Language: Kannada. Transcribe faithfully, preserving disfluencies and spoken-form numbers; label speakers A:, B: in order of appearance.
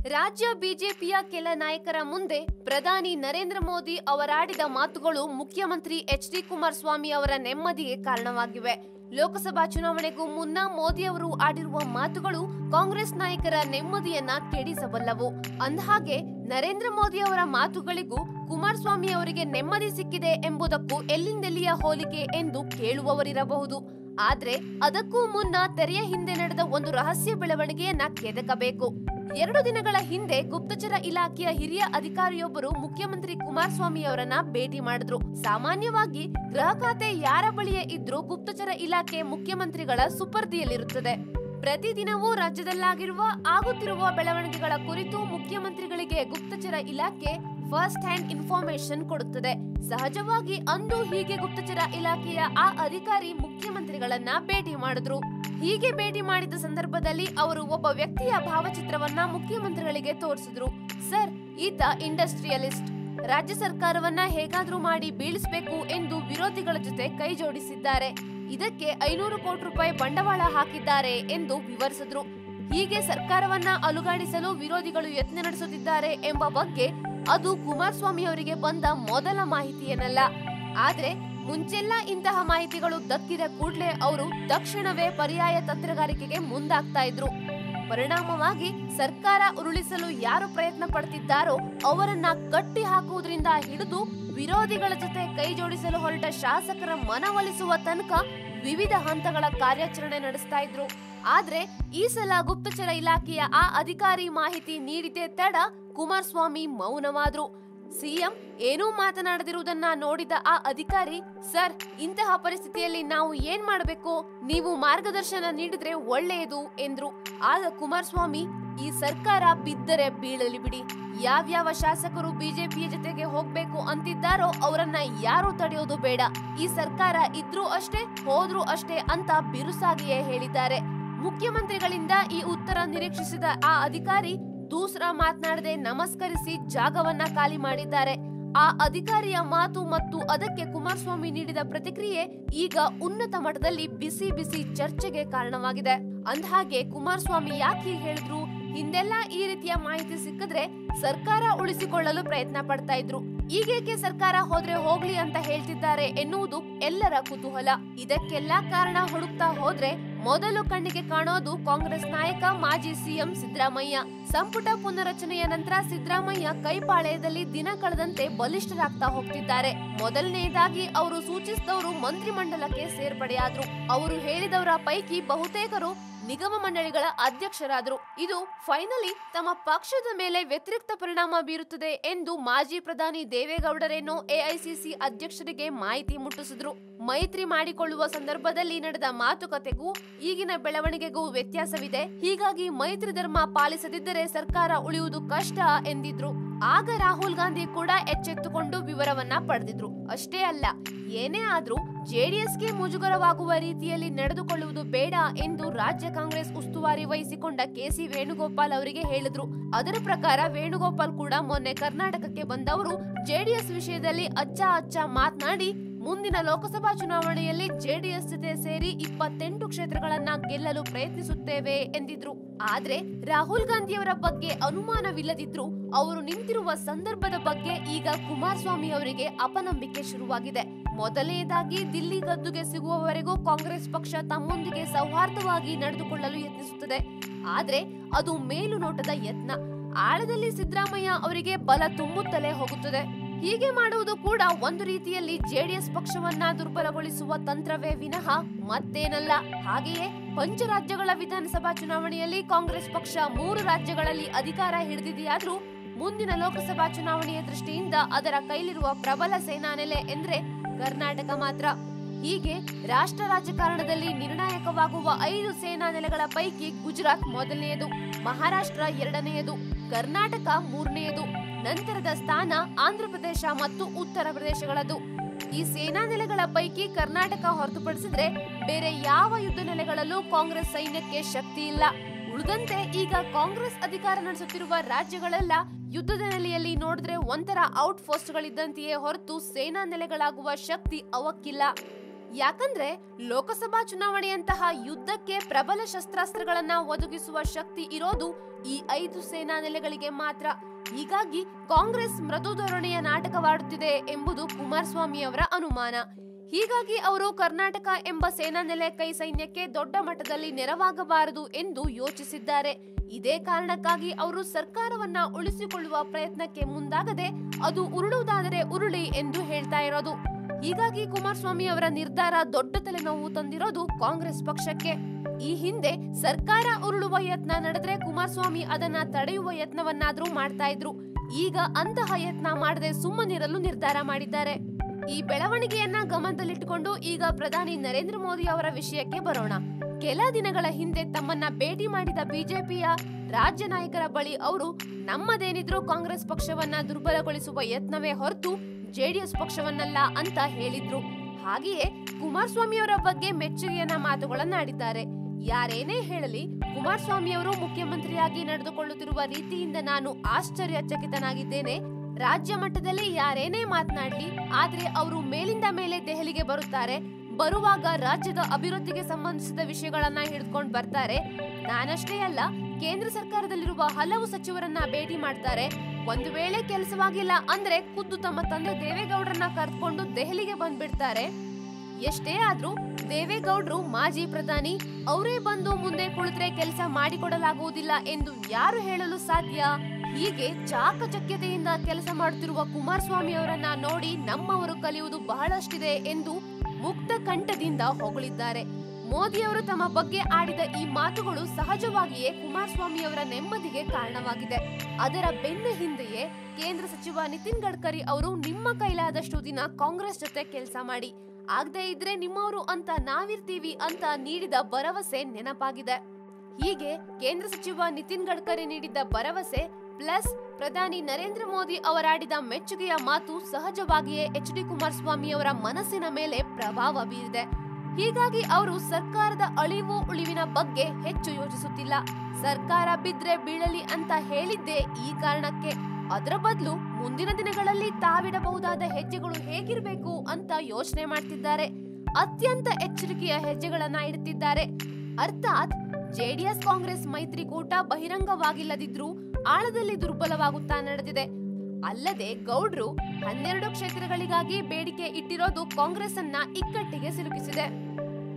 A: ರಾಜ್ಯ ಬಿಜೆಪಿಯ ಕೆಲ ನಾಯಕರ ಮುಂದೆ ಪ್ರಧಾನಿ ನರೇಂದ್ರ ಮೋದಿ ಅವರಾಡಿದ ಮಾತುಗಳು ಮುಖ್ಯಮಂತ್ರಿ ಎಚ್ ಡಿ ಕುಮಾರಸ್ವಾಮಿ ಅವರ ನೆಮ್ಮದಿಗೆ ಕಾರಣವಾಗಿವೆ. ಲೋಕಸಭಾ ಚುನಾವಣೆಗೂ ಮುನ್ನ ಮೋದಿ ಅವರು ಆಡಿರುವ ಮಾತುಗಳು ಕಾಂಗ್ರೆಸ್ ನಾಯಕರ ನೆಮ್ಮದಿಯನ್ನ ಕೆಡಿಸಬಲ್ಲವು. ಅಂದಹಾಗೆ ನರೇಂದ್ರ ಮೋದಿ ಅವರ ಮಾತುಗಳಿಗೂ ಕುಮಾರಸ್ವಾಮಿ ಅವರಿಗೆ ನೆಮ್ಮದಿ ಸಿಕ್ಕಿದೆ ಎಂಬುದಕ್ಕೂ ಎಲ್ಲಿಂದೆಲ್ಲಿಯ ಹೋಲಿಕೆ ಎಂದು ಕೇಳುವವರಿರಬಹುದು. ಆದ್ರೆ ಅದಕ್ಕೂ ಮುನ್ನ ತೆರೆಯ ಹಿಂದೆ ನಡೆದ ಒಂದು ರಹಸ್ಯ ಬೆಳವಣಿಗೆಯನ್ನ ಕೆದಕಬೇಕು. ಎರಡು ದಿನಗಳ ಹಿಂದೆ ಗುಪ್ತಚರ ಇಲಾಖೆಯ ಹಿರಿಯ ಅಧಿಕಾರಿಯೊಬ್ಬರು ಮುಖ್ಯಮಂತ್ರಿ ಕುಮಾರಸ್ವಾಮಿ ಅವರನ್ನ ಭೇಟಿ ಮಾಡಿದ್ರು. ಸಾಮಾನ್ಯವಾಗಿ ಗೃಹ ಖಾತೆ ಯಾರ ಬಳಿಯೇ ಇದ್ರೂ ಗುಪ್ತಚರ ಇಲಾಖೆ ಮುಖ್ಯಮಂತ್ರಿಗಳ ಸುಪರ್ದಿಯಲ್ಲಿರುತ್ತದೆ. ಪ್ರತಿದಿನವೂ ರಾಜ್ಯದಲ್ಲಾಗಿರುವ ಆಗುತ್ತಿರುವ ಬೆಳವಣಿಗೆಗಳ ಕುರಿತು ಮುಖ್ಯಮಂತ್ರಿಗಳಿಗೆ ಗುಪ್ತಚರ ಇಲಾಖೆ ಫಸ್ಟ್ ಹ್ಯಾಂಡ್ ಇನ್ಫಾರ್ಮೇಶನ್ ಕೊಡುತ್ತದೆ. ಸಹಜವಾಗಿ ಅಂದು ಹೀಗೆ ಗುಪ್ತಚರ ಇಲಾಖೆಯ ಆ ಅಧಿಕಾರಿ ಮುಖ್ಯಮಂತ್ರಿಗಳನ್ನ ಭೇಟಿ ಮಾಡಿದ್ರು. ಹೀಗೆ ಭೇಟಿ ಮಾಡಿದ ಸಂದರ್ಭದಲ್ಲಿ ಅವರು ಒಬ್ಬ ವ್ಯಕ್ತಿಯ ಭಾವಚಿತ್ರವನ್ನ ಮುಖ್ಯಮಂತ್ರಿಗಳಿಗೆ ತೋರಿಸಿದ್ರು. ಸರ್, ಈತ ಇಂಡಸ್ಟ್ರಿಯಲಿಸ್ಟ್, ರಾಜ್ಯ ಸರ್ಕಾರವನ್ನ ಹೇಗಾದ್ರೂ ಮಾಡಿ ಬೀಳಿಸಬೇಕು ಎಂದು ವಿರೋಧಿಗಳ ಜೊತೆ ಕೈ ಜೋಡಿಸಿದ್ದಾರೆ. ಇದಕ್ಕೆ ಐನೂರು ಕೋಟಿ ರೂಪಾಯಿ ಬಂಡವಾಳ ಹಾಕಿದ್ದಾರೆ ಎಂದು ವಿವರಿಸಿದ್ರು. ಹೀಗೆ ಸರ್ಕಾರವನ್ನ ಅಲುಗಾಡಿಸಲು ವಿರೋಧಿಗಳು ಯತ್ನ ನಡೆಸುತ್ತಿದ್ದಾರೆ ಎಂಬ ಬಗ್ಗೆ ಅದು ಕುಮಾರಸ್ವಾಮಿ ಅವರಿಗೆ ಬಂದ ಮೊದಲ ಮಾಹಿತಿಯೇನಲ್ಲ. ಆದ್ರೆ ಮುಂಚೆಲ್ಲ ಇಂತಹ ಮಾಹಿತಿಗಳು ದಕ್ಕಿದ ಕೂಡಲೇ ಅವರು ತಕ್ಷಣವೇ ಪರ್ಯಾಯ ತಂತ್ರಗಾರಿಕೆಗೆ ಮುಂದಾಗ್ತಾ ಇದ್ರು. ಪರಿಣಾಮವಾಗಿ ಸರ್ಕಾರ ಉರುಳಿಸಲು ಯಾರು ಪ್ರಯತ್ನ ಪಡ್ತಿದ್ದಾರೋ ಅವರನ್ನ ಕಟ್ಟಿ ಹಾಕುವುದರಿಂದ ಹಿಡಿದು ವಿರೋಧಿಗಳ ಜೊತೆ ಕೈ ಜೋಡಿಸಲು ಹೊರಟ ಶಾಸಕರ ಮನವೊಲಿಸುವ ತನಕ ವಿವಿಧ ಹಂತಗಳ ಕಾರ್ಯಾಚರಣೆ ನಡೆಸ್ತಾ ಇದ್ರು. ಆದ್ರೆ ಈ ಸಲ ಗುಪ್ತಚರ ಇಲಾಖೆಯ ಆ ಅಧಿಕಾರಿ ಮಾಹಿತಿ ನೀಡಿದೆ ತಡ ಕುಮಾರಸ್ವಾಮಿ ಮೌನವಾದ್ರು. ಸಿಎಂ ಏನೂ ಮಾತನಾಡದಿರುವುದನ್ನ ನೋಡಿದ ಆ ಅಧಿಕಾರಿ, ಸರ್, ಇಂತಹ ಪರಿಸ್ಥಿತಿಯಲ್ಲಿ ನಾವು ಏನ್ ಮಾಡಬೇಕು? ನೀವು ಮಾರ್ಗದರ್ಶನ ನೀಡಿದ್ರೆ ಒಳ್ಳೆಯದು ಎಂದ್ರು. ಆಗ ಕುಮಾರಸ್ವಾಮಿ, ಈ ಸರ್ಕಾರ ಬಿದ್ದರೆ ಬೀಳಲಿ ಬಿಡಿ. ಯಾವ್ಯಾವ ಶಾಸಕರು ಬಿಜೆಪಿಯ ಜೊತೆಗೆ ಹೋಗ್ಬೇಕು ಅಂತಿದ್ದಾರೋ ಅವರನ್ನ ಯಾರು ತಡೆಯೋದು ಬೇಡ. ಈ ಸರ್ಕಾರ ಇದ್ರೂ ಅಷ್ಟೇ, ಹೋದ್ರೂ ಅಷ್ಟೇ ಅಂತ ಬಿರುಸಾಗಿಯೇ ಹೇಳಿದ್ದಾರೆ. ಮುಖ್ಯಮಂತ್ರಿಗಳಿಂದ ಈ ಉತ್ತರ ನಿರೀಕ್ಷಿಸಿದ ಆ ಅಧಿಕಾರಿ ದೂಸರ ಮಾತನಾಡದೆ ನಮಸ್ಕರಿಸಿ ಜಾಗವನ್ನ ಖಾಲಿ ಮಾಡಿದ್ದಾರೆ. ಆ ಅಧಿಕಾರಿಯ ಮಾತು ಮತ್ತು ಅದಕ್ಕೆ ಕುಮಾರಸ್ವಾಮಿ ನೀಡಿದ ಪ್ರತಿಕ್ರಿಯೆ ಈಗ ಉನ್ನತ ಮಟ್ಟದಲ್ಲಿ ಬಿಸಿ ಬಿಸಿ ಚರ್ಚೆಗೆ ಕಾರಣವಾಗಿದೆ. ಅಂದಹಾಗೆ ಕುಮಾರಸ್ವಾಮಿ ಯಾಕೆ ಹೇಳಿದ್ರು? ಹಿಂದೆಲ್ಲ ಈ ರೀತಿಯ ಮಾಹಿತಿ ಸಿಕ್ಕಿದ್ರೆ ಸರ್ಕಾರ ಉಳಿಸಿಕೊಳ್ಳಲು ಪ್ರಯತ್ನ ಪಡ್ತಾ ಇದ್ರು. ಈಗೇಕೆ ಸರ್ಕಾರ ಹೋದ್ರೆ ಹೋಗ್ಲಿ ಅಂತ ಹೇಳ್ತಿದ್ದಾರೆ ಎನ್ನುವುದು ಎಲ್ಲರ ಕುತೂಹಲ. ಇದಕ್ಕೆಲ್ಲ ಕಾರಣ ಹುಡುಕ್ತಾ ಹೋದ್ರೆ ಮೊದಲು ಕಣ್ಣಿಗೆ ಕಾಣೋದು ಕಾಂಗ್ರೆಸ್ ನಾಯಕ ಮಾಜಿ ಸಿಎಂ ಸಿದ್ದರಾಮಯ್ಯ. ಸಂಪುಟ ಪುನರಚನೆಯ ನಂತರ ಸಿದ್ದರಾಮಯ್ಯ ಕೈಪಾಳ್ಯದಲ್ಲಿ ದಿನ ಕಳೆದಂತೆ ಬಲಿಷ್ಠರಾಗ್ತಾ ಹೋಗ್ತಿದ್ದಾರೆ. ಮೊದಲನೆಯದಾಗಿ ಅವರು ಸೂಚಿಸಿದವರು ಮಂತ್ರಿಮಂಡಲಕ್ಕೆ ಸೇರ್ಪಡೆಯಾದ್ರು. ಅವರು ಹೇಳಿದವರ ಪೈಕಿ ಬಹುತೇಕರು ನಿಗಮ ಮಂಡಳಿಗಳ ಅಧ್ಯಕ್ಷರಾದ್ರು. ಇದು ಫೈನಲಿ ತಮ್ಮ ಪಕ್ಷದ ಮೇಲೆ ವ್ಯತಿರಿಕ್ತ ಪರಿಣಾಮ ಬೀರುತ್ತದೆ ಎಂದು ಮಾಜಿ ಪ್ರಧಾನಿ ದೇವೇಗೌಡರೇನೋ ಎಐಸಿಸಿ ಅಧ್ಯಕ್ಷರಿಗೆ ಮಾಹಿತಿ ಮುಟ್ಟಿಸಿದ್ರು. ಮೈತ್ರಿ ಮಾಡಿಕೊಳ್ಳುವ ಸಂದರ್ಭದಲ್ಲಿ ನಡೆದ ಮಾತುಕತೆಗೂ ಈಗಿನ ಬೆಳವಣಿಗೆಗೂ ವ್ಯತ್ಯಾಸವಿದೆ. ಹೀಗಾಗಿ ಮೈತ್ರಿ ಧರ್ಮ ಪಾಲಿಸದಿದ್ದರೆ ಸರ್ಕಾರ ಉಳಿಯುವುದು ಕಷ್ಟ ಎಂದಿದ್ರು. ಆಗ ರಾಹುಲ್ ಗಾಂಧಿ ಕೂಡ ಎಚ್ಚೆತ್ತುಕೊಂಡು ವಿವರವನ್ನ ಪಡೆದಿದ್ರು. ಅಷ್ಟೇ ಅಲ್ಲ, ಏನೇ ಆದ್ರೂ ಜೆಡಿಎಸ್ಗೆ ಮುಜುಗರವಾಗುವ ರೀತಿಯಲ್ಲಿ ನಡೆದುಕೊಳ್ಳುವುದು ಬೇಡ ಎಂದು ರಾಜ್ಯ ಕಾಂಗ್ರೆಸ್ ಉಸ್ತುವಾರಿ ವಹಿಸಿಕೊಂಡ ಕೆಸಿ ವೇಣುಗೋಪಾಲ್ ಅವರಿಗೆ ಹೇಳಿದ್ರು. ಅದರ ಪ್ರಕಾರ ವೇಣುಗೋಪಾಲ್ ಕೂಡ ಮೊನ್ನೆ ಕರ್ನಾಟಕಕ್ಕೆ ಬಂದವರು ಜೆಡಿಎಸ್ ವಿಷಯದಲ್ಲಿ ಅಚ್ಚ ಅಚ್ಚ ಮಾತನಾಡಿ ಮುಂದಿನ ಲೋಕಸಭಾ ಚುನಾವಣೆಯಲ್ಲಿ ಜೆಡಿಎಸ್ ಜೊತೆ ಸೇರಿ ಇಪ್ಪತ್ತೆಂಟು ಕ್ಷೇತ್ರಗಳನ್ನ ಗೆಲ್ಲಲು ಪ್ರಯತ್ನಿಸುತ್ತೇವೆ ಎಂದಿದ್ರು. ಆದ್ರೆ ರಾಹುಲ್ ಗಾಂಧಿಯವರ ಬಗ್ಗೆ ಅನುಮಾನವಿಲ್ಲದಿದ್ರು ಅವರು ನಿಂತಿರುವ ಸಂದರ್ಭದ ಬಗ್ಗೆ ಈಗ ಕುಮಾರಸ್ವಾಮಿ ಅವರಿಗೆ ಅಪನಂಬಿಕೆ ಶುರುವಾಗಿದೆ. ಮೊದಲನೇದಾಗಿ ದಿಲ್ಲಿ ಗದ್ದುಗೆ ಸಿಗುವವರೆಗೂ ಕಾಂಗ್ರೆಸ್ ಪಕ್ಷ ತಮ್ಮೊಂದಿಗೆ ಸೌಹಾರ್ದವಾಗಿ ನಡೆದುಕೊಳ್ಳಲು ಯತ್ನಿಸುತ್ತದೆ. ಆದ್ರೆ ಅದು ಮೇಲುನೋಟದ ಯತ್ನ. ಆಳದಲ್ಲಿ ಸಿದ್ದರಾಮಯ್ಯ ಅವರಿಗೆ ಬಲ ತುಂಬುತ್ತಲೇ ಹೋಗುತ್ತದೆ. ಹೀಗೆ ಮಾಡುವುದು ಕೂಡ ಒಂದು ರೀತಿಯಲ್ಲಿ ಜೆಡಿಎಸ್ ಪಕ್ಷವನ್ನ ದುರ್ಬಲಗೊಳಿಸುವ ತಂತ್ರವೇ ವಿನಃ ಮತ್ತೇನಲ್ಲ. ಹಾಗೆಯೇ ಪಂಚರಾಜ್ಯಗಳ ವಿಧಾನಸಭಾ ಚುನಾವಣೆಯಲ್ಲಿ ಕಾಂಗ್ರೆಸ್ ಪಕ್ಷ ಮೂರು ರಾಜ್ಯಗಳಲ್ಲಿ ಅಧಿಕಾರ ಹಿಡಿದಿದೆಯಾದ್ರೂ ಮುಂದಿನ ಲೋಕಸಭಾ ಚುನಾವಣೆಯ ದೃಷ್ಟಿಯಿಂದ ಅದರ ಕೈಲಿರುವ ಪ್ರಬಲ ಸೇನಾನೆಲೆ ಎಂದ್ರೆ ಕರ್ನಾಟಕ ಮಾತ್ರ. ಹೀಗೆ ರಾಷ್ಟ್ರ ರಾಜಕಾರಣದಲ್ಲಿ ನಿರ್ಣಾಯಕವಾಗುವ ಐದು ಸೇನಾ ನೆಲೆಗಳ ಪೈಕಿ ಗುಜರಾತ್ ಮೊದಲನೆಯದು, ಮಹಾರಾಷ್ಟ್ರ ಎರಡನೆಯದು, ಕರ್ನಾಟಕ ಮೂರನೆಯದು, ನಂತರದ ಸ್ಥಾನ ಆಂಧ್ರಪ್ರದೇಶ ಮತ್ತು ಉತ್ತರ ಪ್ರದೇಶಗಳದು. ಈ ಸೇನಾ ನೆಲೆಗಳ ಪೈಕಿ ಕರ್ನಾಟಕ ಹೊರತುಪಡಿಸಿದ್ರೆ ಬೇರೆ ಯಾವ ಯುದ್ಧ ನೆಲೆಗಳಲ್ಲೂ ಕಾಂಗ್ರೆಸ್ ಸೈನ್ಯಕ್ಕೆ ಶಕ್ತಿ ಇಲ್ಲ. ಉಳಿದಂತೆ ಈಗ ಕಾಂಗ್ರೆಸ್ ಅಧಿಕಾರ ನಡೆಸುತ್ತಿರುವ ರಾಜ್ಯಗಳೆಲ್ಲ ಯುದ್ಧದ ನೆಲೆಯಲ್ಲಿ ನೋಡಿದ್ರೆ ಒಂಥರ ಔಟ್ ಪೋಸ್ಟ್ ಗಳಿದ್ದಂತೆಯೇ ಹೊರತು ಸೇನಾ ನೆಲೆಗಳಾಗುವ ಶಕ್ತಿ ಅವಕ್ಕಿಲ್ಲ. ಯಾಕಂದ್ರೆ ಲೋಕಸಭಾ ಚುನಾವಣೆಯಂತಹ ಯುದ್ಧಕ್ಕೆ ಪ್ರಬಲ ಶಸ್ತ್ರಾಸ್ತ್ರಗಳನ್ನ ಒದಗಿಸುವ ಶಕ್ತಿ ಇರೋದು ಈ ಐದು ಸೇನಾ ನೆಲೆಗಳಿಗೆ ಮಾತ್ರ. ಹೀಗಾಗಿ ಕಾಂಗ್ರೆಸ್ ಮೃದು ಧೋರಣೆಯ ನಾಟಕವಾಡುತ್ತಿದೆ ಎಂಬುದು ಕುಮಾರಸ್ವಾಮಿ ಅವರ ಅನುಮಾನ. ಹೀಗಾಗಿ ಅವರು ಕರ್ನಾಟಕ ಎಂಬ ಸೇನಾ ನೆಲೆ ಕೈ ಸೈನ್ಯಕ್ಕೆ ದೊಡ್ಡ ಮಟ್ಟದಲ್ಲಿ ನೆರವಾಗಬಾರದು ಎಂದು ಯೋಚಿಸಿದ್ದಾರೆ. ಇದೇ ಕಾರಣಕ್ಕಾಗಿ ಅವರು ಸರ್ಕಾರವನ್ನ ಉಳಿಸಿಕೊಳ್ಳುವ ಪ್ರಯತ್ನಕ್ಕೆ ಮುಂದಾಗದೆ ಅದು ಉರುಳುವುದಾದರೆ ಉರುಳಿ ಎಂದು ಹೇಳ್ತಾ ಇರೋದು. ಹೀಗಾಗಿ ಕುಮಾರಸ್ವಾಮಿ ಅವರ ನಿರ್ಧಾರ ದೊಡ್ಡ ತಲೆನೋವು ತಂದಿರೋದು ಕಾಂಗ್ರೆಸ್ ಪಕ್ಷಕ್ಕೆ. ಈ ಹಿಂದೆ ಸರ್ಕಾರ ಉರುಳುವ ಯತ್ನ ನಡೆದ್ರೆ ಕುಮಾರಸ್ವಾಮಿ ಅದನ್ನ ತಡೆಯುವ ಯತ್ನವನ್ನಾದ್ರೂ ಮಾಡ್ತಾ ಇದ್ರು. ಈಗ ಅಂತಹ ಯತ್ನ ಮಾಡದೆ ಸುಮ್ಮನಿರಲು ನಿರ್ಧಾರ ಮಾಡಿದ್ದಾರೆ. ಈ ಬೆಳವಣಿಗೆಯನ್ನ ಗಮನದಲ್ಲಿಟ್ಟುಕೊಂಡು ಈಗ ಪ್ರಧಾನಿ ನರೇಂದ್ರ ಮೋದಿ ಅವರ ವಿಷಯಕ್ಕೆ ಬರೋಣ. ಕೆಲ ದಿನಗಳ ಹಿಂದೆ ತಮ್ಮನ್ನ ಭೇಟಿ ಮಾಡಿದ ಬಿಜೆಪಿಯ ರಾಜ್ಯ ನಾಯಕರ ಬಳಿ ಅವರು ನಮ್ಮದೇನಿದ್ರು ಕಾಂಗ್ರೆಸ್ ಪಕ್ಷವನ್ನ ದುರ್ಬಲಗೊಳಿಸುವ ಯತ್ನವೇ ಹೊರತು ಜೆಡಿಎಸ್ ಪಕ್ಷವನ್ನಲ್ಲ ಅಂತ ಹೇಳಿದ್ರು. ಹಾಗೆಯೇ ಕುಮಾರಸ್ವಾಮಿ ಅವರ ಬಗ್ಗೆ ಮೆಚ್ಚುಗೆಯನ್ನ ಮಾತುಗಳನ್ನಾಡಿದ್ದಾರೆ. ಯಾರೇನೇ ಹೇಳಲಿ, ಕುಮಾರಸ್ವಾಮಿ ಅವರು ಮುಖ್ಯಮಂತ್ರಿಯಾಗಿ ನಡೆದುಕೊಳ್ಳುತ್ತಿರುವ ರೀತಿಯಿಂದ ನಾನು ಆಶ್ಚರ್ಯಚಕಿತನಾಗಿದ್ದೇನೆ. ರಾಜ್ಯ ಮಟ್ಟದಲ್ಲಿ ಯಾರೇನೇ ಮಾತನಾಡಲಿ, ಆದ್ರೆ ಅವರು ಮೇಲಿಂದ ಮೇಲೆ ದೆಹಲಿಗೆ ಬರುತ್ತಾರೆ. ಬರುವಾಗ ರಾಜ್ಯದ ಅಭಿವೃದ್ಧಿಗೆ ಸಂಬಂಧಿಸಿದ ವಿಷಯಗಳನ್ನ ಹಿಡಿದುಕೊಂಡು ಬರ್ತಾರೆ. ನಾನಷ್ಟೇ ಅಲ್ಲ, ಕೇಂದ್ರ ಸರ್ಕಾರದಲ್ಲಿರುವ ಹಲವು ಸಚಿವರನ್ನ ಭೇಟಿ ಮಾಡ್ತಾರೆ. ಒಂದು ವೇಳೆ ಕೆಲಸವಾಗಿಲ್ಲ ಅಂದ್ರೆ ಖುದ್ದು ತಮ್ಮ ತಂದೆ ದೇವೇಗೌಡರನ್ನ ಕರೆದುಕೊಂಡು ದೆಹಲಿಗೆ ಬಂದ್ಬಿಡ್ತಾರೆ. ಎಷ್ಟೇ ಆದ್ರೂ ದೇವೇಗೌಡರು ಮಾಜಿ ಪ್ರಧಾನಿ, ಅವರೇ ಬಂದು ಮುಂದೆ ಕುಳಿತರೆ ಕೆಲಸ ಮಾಡಿಕೊಡಲಾಗುವುದಿಲ್ಲ ಎಂದು ಯಾರು ಹೇಳಲು ಸಾಧ್ಯ? ಹೀಗೆ ಚಾಕಚಕ್ಯತೆಯಿಂದ ಕೆಲಸ ಮಾಡುತ್ತಿರುವ ಕುಮಾರಸ್ವಾಮಿ ಅವರನ್ನ ನೋಡಿ ನಮ್ಮವರು ಕಲಿಯುವುದು ಬಹಳಷ್ಟಿದೆ ಎಂದು ಮುಕ್ತ ಕಂಠದಿಂದ ಹೊಗಳಿದ್ದಾರೆ. ಮೋದಿ ಅವರು ತಮ್ಮ ಬಗ್ಗೆ ಆಡಿದ ಈ ಮಾತುಗಳು ಸಹಜವಾಗಿಯೇ ಕುಮಾರಸ್ವಾಮಿ ಅವರ ನೆಮ್ಮದಿಗೆ ಕಾರಣವಾಗಿದೆ. ಅದರ ಬೆನ್ನ ಹಿಂದೆಯೇ ಕೇಂದ್ರ ಸಚಿವ ನಿತಿನ್ ಗಡ್ಕರಿ ಅವರು ನಿಮ್ಮ ಕೈಲಾದಷ್ಟು ದಿನ ಕಾಂಗ್ರೆಸ್ ಜೊತೆ ಕೆಲಸ ಮಾಡಿ, ಆಗದೆ ಇದ್ರೆ ನಿಮ್ಮವರು ಅಂತ ನಾವಿರ್ತೀವಿ ಅಂತ ನೀಡಿದ ಭರವಸೆ ನೆನಪಾಗಿದೆ. ಹೀಗೆ ಕೇಂದ್ರ ಸಚಿವ ನಿತಿನ್ ಗಡ್ಕರಿ ನೀಡಿದ್ದ ಭರವಸೆ ಪ್ಲಸ್ ಪ್ರಧಾನಿ ನರೇಂದ್ರ ಮೋದಿ ಅವರಾಡಿದ ಮೆಚ್ಚುಗೆಯ ಮಾತು ಸಹಜವಾಗಿಯೇ ಎಚ್ ಡಿ ಕುಮಾರಸ್ವಾಮಿ ಅವರ ಮನಸ್ಸಿನ ಮೇಲೆ ಪ್ರಭಾವ ಬೀರಿದೆ. ಹೀಗಾಗಿ ಅವರು ಸರ್ಕಾರದ ಅಳಿವು ಉಳಿವಿನ ಬಗ್ಗೆ ಹೆಚ್ಚು ಯೋಚಿಸುತ್ತಿಲ್ಲ. ಸರ್ಕಾರ ಬಿದ್ರೆ ಬೀಳಲಿ ಅಂತ ಹೇಳಿದ್ದೇ ಈ ಕಾರಣಕ್ಕೆ. ಅದರ ಬದಲು ಮುಂದಿನ ದಿನಗಳಲ್ಲಿ ತಾವಿಡಬಹುದಾದ ಹೆಜ್ಜೆಗಳು ಹೇಗಿರಬೇಕು ಅಂತ ಯೋಚನೆ ಮಾಡ್ತಿದ್ದಾರೆ. ಅತ್ಯಂತ ಎಚ್ಚರಿಕೆಯ ಹೆಜ್ಜೆಗಳನ್ನ ಇಡುತ್ತಿದ್ದಾರೆ. ಅರ್ಥಾತ್ ಜೆಡಿಎಸ್ ಕಾಂಗ್ರೆಸ್ ಮೈತ್ರಿಕೂಟ ಬಹಿರಂಗವಾಗಿಲ್ಲದಿದ್ರೂ ಆಳದಲ್ಲಿ ದುರ್ಬಲವಾಗುತ್ತಾ ನಡೆದಿದೆ. ಅಲ್ಲದೆ ಗೌಡ್ರು ಹನ್ನೆರಡು ಕ್ಷೇತ್ರಗಳಿಗಾಗಿ ಬೇಡಿಕೆ ಇಟ್ಟಿರೋದು ಕಾಂಗ್ರೆಸ್ ಅನ್ನ ಇಕ್ಕಟ್ಟಿಗೆ ಸಿಲುಕಿಸಿದೆ.